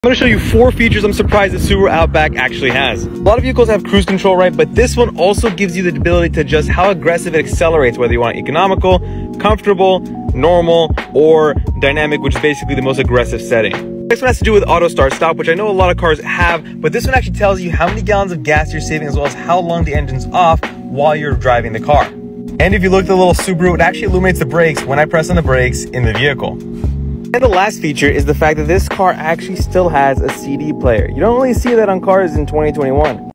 I'm going to show you 4 features I'm surprised the Subaru Outback actually has. A lot of vehicles have cruise control, right? But this one also gives you the ability to adjust how aggressive it accelerates, whether you want economical, comfortable, normal, or dynamic, which is basically the most aggressive setting. Next one has to do with auto start stop, which I know a lot of cars have, but this one actually tells you how many gallons of gas you're saving as well as how long the engine's off while you're driving the car. And if you look at the little Subaru, it actually illuminates the brakes when I press on the brakes in the vehicle. And the last feature is the fact that this car actually still has a CD player. You don't really see that on cars in 2021.